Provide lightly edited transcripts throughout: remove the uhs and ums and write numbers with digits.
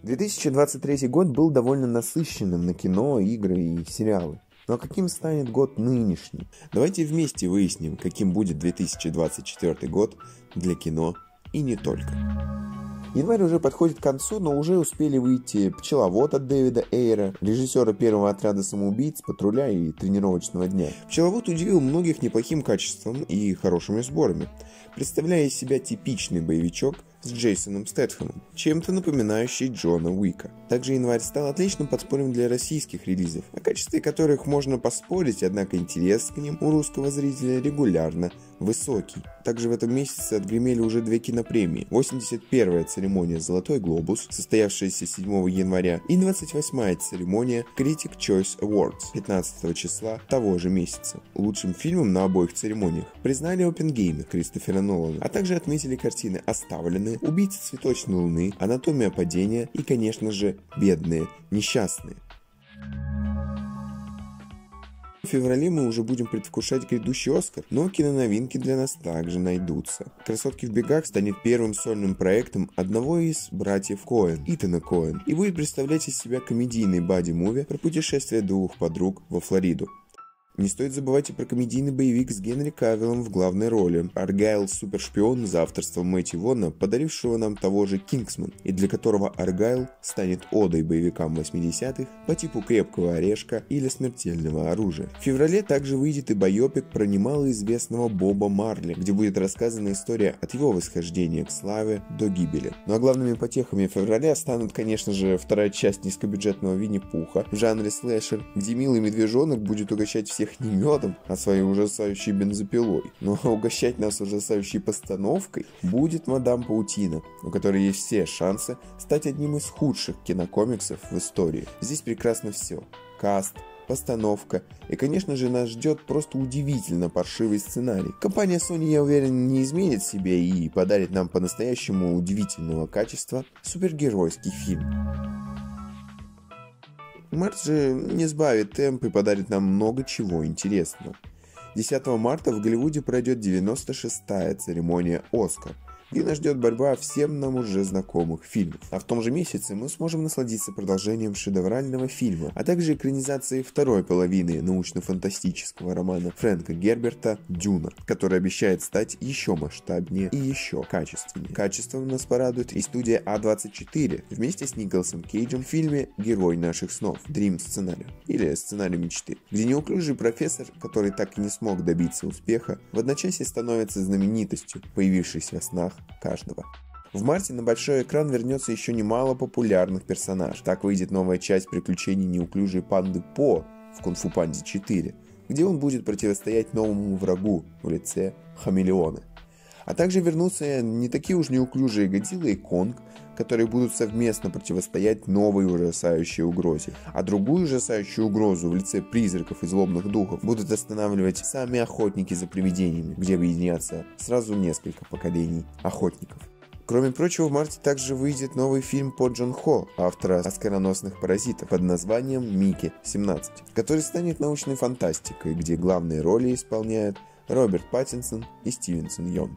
2023 год был довольно насыщенным на кино, игры и сериалы. Ну а каким станет год нынешний? Давайте вместе выясним, каким будет 2024 год для кино и не только. Январь уже подходит к концу, но уже успели выйти «Пчеловод» от Дэвида Эйра, режиссера первого отряда самоубийц, «Патруля» и «Тренировочного дня». «Пчеловод» удивил многих неплохим качеством и хорошими сборами, представляя из себя типичный боевичок с Джейсоном Стэтхэмом, чем-то напоминающий Джона Уика. Также январь стал отличным подспорьем для российских релизов, о качестве которых можно поспорить, однако интерес к ним у русского зрителя регулярно высокий. Также в этом месяце отгремели уже две кинопремии: 81-я церемония «Золотой глобус», состоявшаяся 7 января, и 28-я церемония Critic Choice Awards 15 числа того же месяца. Лучшим фильмом на обоих церемониях признали «Оппенгеймер» Кристофера Нолана, а также отметили картины «Оставленные», «Убийца цветочной луны», «Анатомия падения» и, конечно же, «Бедные, несчастные». В феврале мы уже будем предвкушать грядущий Оскар, но киноновинки для нас также найдутся. «Красотки в бегах» станет первым сольным проектом одного из братьев Коэн, Итана Коэн, и будет представлять из себя комедийный бадди-муви про путешествие двух подруг во Флориду. Не стоит забывать и про комедийный боевик с Генри Кавиллом в главной роли. Аргайл — супершпион за авторством Мэтью Вона, подарившего нам того же «Кингсман», и для которого Аргайл станет одой боевикам 80-х по типу «Крепкого орешка» или «Смертельного оружия». В феврале также выйдет и байопик про немалоизвестного Боба Марли, где будет рассказана история от его восхождения к славе до гибели. Ну а главными потехами февраля станут, конечно же, вторая часть низкобюджетного Винни-Пуха в жанре слэшер, где милый медвежонок будет угощать всех не медом, а своей ужасающей бензопилой. Но угощать нас ужасающей постановкой будет «Мадам Паутина», у которой есть все шансы стать одним из худших кинокомиксов в истории. Здесь прекрасно все: каст, постановка и, конечно же, нас ждет просто удивительно паршивый сценарий. Компания Sony, я уверен, не изменит себе и подарит нам по-настоящему удивительного качества супергеройский фильм. Март же не сбавит темп и подарит нам много чего интересного. 10 марта в Голливуде пройдет 96-я церемония «Оскар», где нас ждет борьба всем нам уже знакомых фильмов. А в том же месяце мы сможем насладиться продолжением шедеврального фильма, а также экранизацией второй половины научно-фантастического романа Фрэнка Герберта «Дюна», который обещает стать еще масштабнее и еще качественнее. Качеством нас порадует и студия А24 вместе с Николасом Кейджем в фильме «Герой наших снов» Dream Scenario, или «Сценарий мечты», где неуклюжий профессор, который так и не смог добиться успеха, в одночасье становится знаменитостью, появившейся в снах каждого. В марте на большой экран вернется еще немало популярных персонажей. Так выйдет новая часть приключений неуклюжей панды По в «Кунг-фу Панде 4», где он будет противостоять новому врагу в лице Хамелеона. А также вернутся не такие уж неуклюжие Годзилла и Конг, которые будут совместно противостоять новой ужасающей угрозе. А другую ужасающую угрозу в лице призраков и злобных духов будут останавливать сами охотники за привидениями, где объединятся сразу несколько поколений охотников. Кроме прочего, в марте также выйдет новый фильм по Джон Хо, автора оскароносных «Паразитов», под названием «Микки-17», который станет научной фантастикой, где главные роли исполняют Роберт Паттинсон и Стивенсон Йон.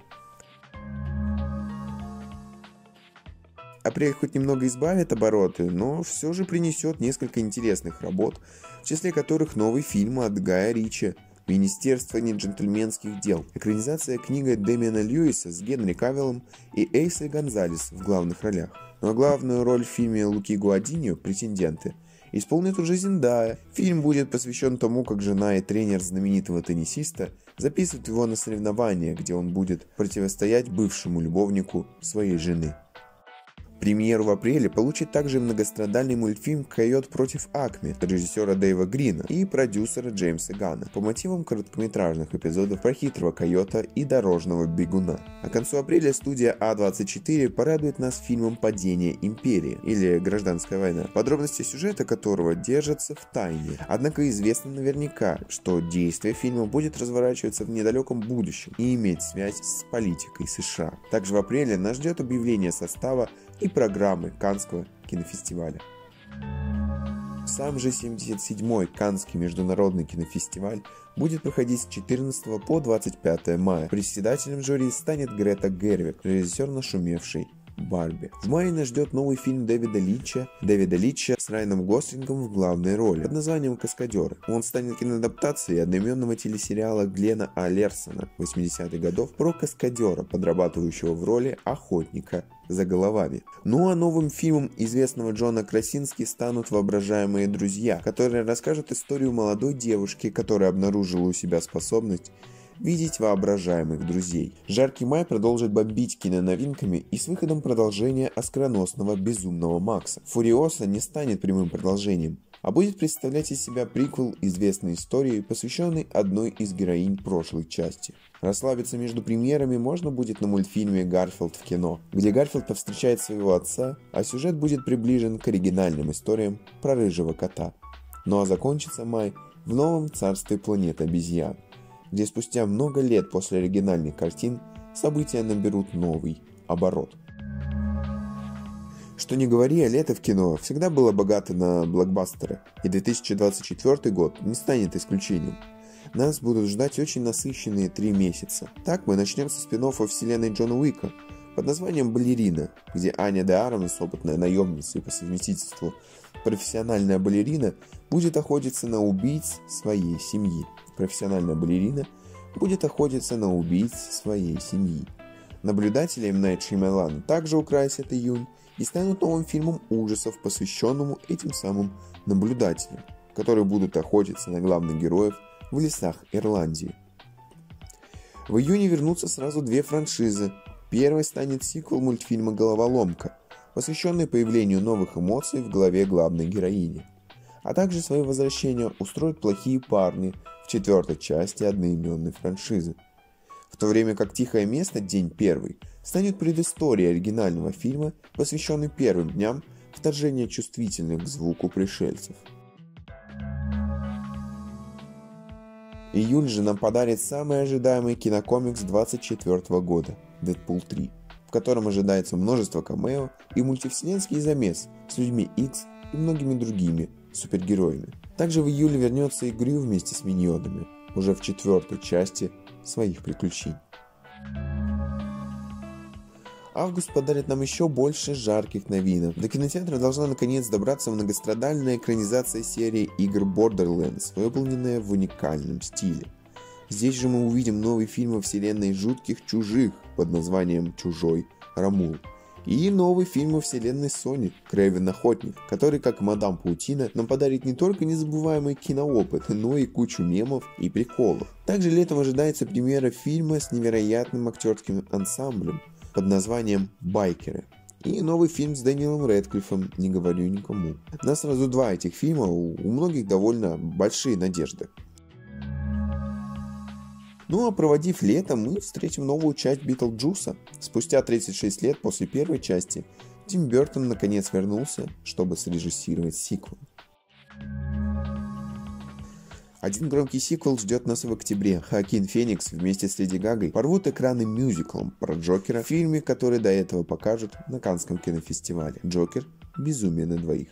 Апрель хоть немного избавит обороты, но все же принесет несколько интересных работ, в числе которых новый фильм от Гая Ричи «Министерство неджентльменских дел», экранизация книги Дэмиана Льюиса с Генри Кавиллом и Эйсой Гонзалес в главных ролях. Но главную роль в фильме Луки Гуадиньо «Претенденты» исполнит уже Зендая. Фильм будет посвящен тому, как жена и тренер знаменитого теннисиста записывают его на соревнования, где он будет противостоять бывшему любовнику своей жены. Премьеру в апреле получит также многострадальный мультфильм «Койот против Акме» режиссера Дэйва Грина и продюсера Джеймса Ганна по мотивам короткометражных эпизодов про хитрого койота и дорожного бегуна. А к концу апреля студия А24 порадует нас фильмом «Падение империи» или «Гражданская война», подробности сюжета которого держатся в тайне. Однако известно наверняка, что действие фильма будет разворачиваться в недалеком будущем и иметь связь с политикой США. Также в апреле нас ждет объявление состава и программы Каннского кинофестиваля. Сам же 77-й Каннский международный кинофестиваль будет проходить с 14 по 25 мая. Председателем жюри станет Грета Гервиг, режиссер нашумевшей Барби. В мае нас ждет новый фильм Дэвида Линча с Райаном Гослингом в главной роли под названием «Каскадеры». Он станет киноадаптацией одноименного телесериала Глена А. Лерсона 80-х годов про каскадера, подрабатывающего в роли охотника за головами. Ну а новым фильмом известного Джона Красински станут «Воображаемые друзья», которые расскажут историю молодой девушки, которая обнаружила у себя способность видеть воображаемых друзей. Жаркий май продолжит бомбить киноновинками и с выходом продолжения оскароносного «Безумного Макса». «Фуриоса» не станет прямым продолжением, а будет представлять из себя приквел известной истории, посвященной одной из героинь прошлой части. Расслабиться между премьерами можно будет на мультфильме «Гарфилд в кино», где Гарфилд повстречает своего отца, а сюжет будет приближен к оригинальным историям про рыжего кота. Ну а закончится май в новом царстве планеты обезьян, где спустя много лет после оригинальных картин события наберут новый оборот. Что ни говори, а лето в кино всегда было богато на блокбастеры, и 2024 год не станет исключением. Нас будут ждать очень насыщенные 3 месяца. Так мы начнем со спин-оффа вселенной Джона Уика под названием «Балерина», где Аня де Армас, опытная наемница и по совместительству профессиональная балерина, будет охотиться на убийц своей семьи. Наблюдатели М. Найт Шьямалана также украсят июнь и станут новым фильмом ужасов, посвященному этим самым наблюдателям, которые будут охотиться на главных героев в лесах Ирландии. В июне вернутся сразу 2 франшизы. Первой станет сиквел мультфильма «Головоломка», посвященный появлению новых эмоций в голове главной героини. А также свое возвращение устроят «Плохие парни» в 4-й части одноименной франшизы. В то время как «Тихое место. День первый» станет предысторией оригинального фильма, посвященный первым дням вторжения чувствительных к звуку пришельцев. Июль же нам подарит самый ожидаемый кинокомикс 2024 года – «Дэдпул 3», в котором ожидается множество камео и мультивселенский замес с Людьми Икс и многими другими супергероями. Также в июле вернется и Грю вместе с миньонами, уже в 4-й части своих приключений. Август подарит нам еще больше жарких новинок. До кинотеатра должна наконец добраться многострадальная экранизация серии игр Borderlands, выполненная в уникальном стиле. Здесь же мы увидим новый фильм во вселенной жутких чужих под названием «Чужой Рамул». И новый фильм во вселенной Sony «Крэвен Охотник», который, как Мадам Паутина, нам подарит не только незабываемый киноопыт, но и кучу мемов и приколов. Также летом ожидается премьера фильма с невероятным актерским ансамблем под названием «Байкеры». И новый фильм с Дэниелом Рэдклиффом «Не говорю никому». На сразу 2 этих фильма у многих довольно большие надежды. Ну а проводив лето, мы встретим новую часть Битлджуса. Спустя 36 лет после первой части Тим Бёртон наконец вернулся, чтобы срежиссировать сиквел. Один громкий сиквел ждет нас в октябре. Хоакин Феникс вместе с Леди Гагой порвут экраны мюзиклом про Джокера в фильме, который до этого покажут на Каннском кинофестивале. Джокер. Безумие на двоих.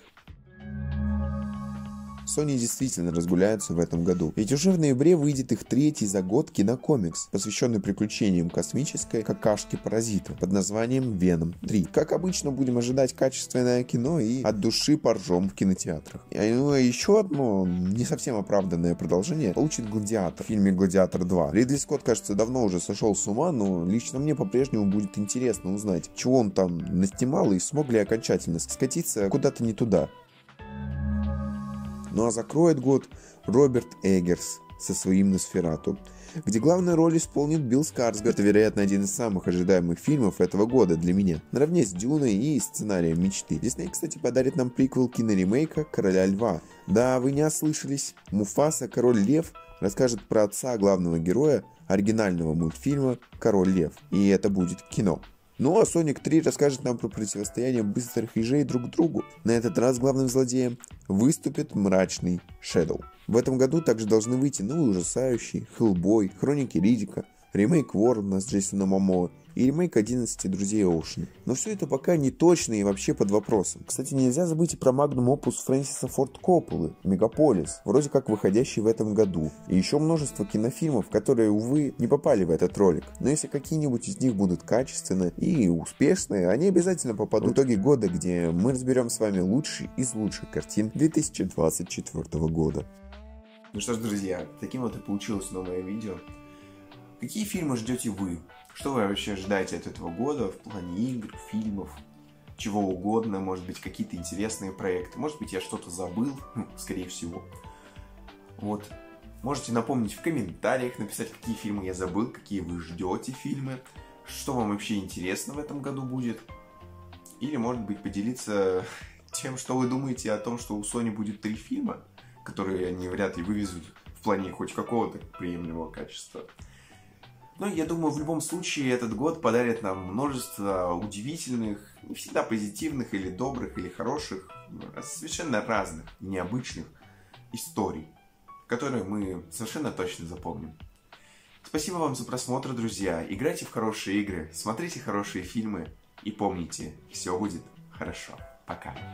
Sony действительно разгуляются в этом году, ведь уже в ноябре выйдет их 3-й за год кинокомикс, посвященный приключениям космической какашки-паразита под названием «Веном 3». Как обычно, будем ожидать качественное кино и от души поржем в кинотеатрах. И еще одно не совсем оправданное продолжение получит «Гладиатор» в фильме «Гладиатор 2». Ридли Скотт, кажется, давно уже сошел с ума, но лично мне по-прежнему будет интересно узнать, чего он там наснимал и смог ли окончательно скатиться куда-то не туда. Ну а закроет год Роберт Эггерс со своим «Носферату», где главную роль исполнит Билл Скарсгард. Это, вероятно, один из самых ожидаемых фильмов этого года для меня, наравне с «Дюной» и сценарием «Мечты». Дисней, кстати, подарит нам приквел киноремейка «Короля льва». Да, вы не ослышались, Муфаса, король лев, расскажет про отца главного героя оригинального мультфильма «Король лев», и это будет кино. Ну а Sonic 3 расскажет нам про противостояние быстрых ежей друг другу. На этот раз главным злодеем выступит мрачный Shadow. В этом году также должны выйти новый ужасающий, Хеллбой, Хроники Риддика, ремейк Ворона с Джейсоном Момоа и ремейк 11 друзей Оушена. Но все это пока не точно и вообще под вопросом. Кстати, нельзя забыть и про магнум опус Фрэнсиса Форд Копполы «Мегаполис», вроде как выходящий в этом году. И еще множество кинофильмов, которые, увы, не попали в этот ролик. Но если какие-нибудь из них будут качественные и успешные, они обязательно попадут в итоги года, где мы разберем с вами лучшие из лучших картин 2024 года. Ну что ж, друзья, таким вот и получилось новое видео. Какие фильмы ждете вы? Что вы вообще ожидаете от этого года в плане игр, фильмов, чего угодно, может быть, какие-то интересные проекты, может быть, я что-то забыл, скорее всего. Вот. Можете напомнить в комментариях, написать, какие фильмы я забыл, какие вы ждете фильмы, что вам вообще интересно в этом году будет. Или, может быть, поделиться тем, что вы думаете о том, что у Sony будет 3 фильма, которые они вряд ли вывезут в плане хоть какого-то приемлемого качества. Но я думаю, в любом случае этот год подарит нам множество удивительных, не всегда позитивных или добрых, или хороших, совершенно разных, необычных историй, которые мы совершенно точно запомним. Спасибо вам за просмотр, друзья. Играйте в хорошие игры, смотрите хорошие фильмы и помните, все будет хорошо. Пока.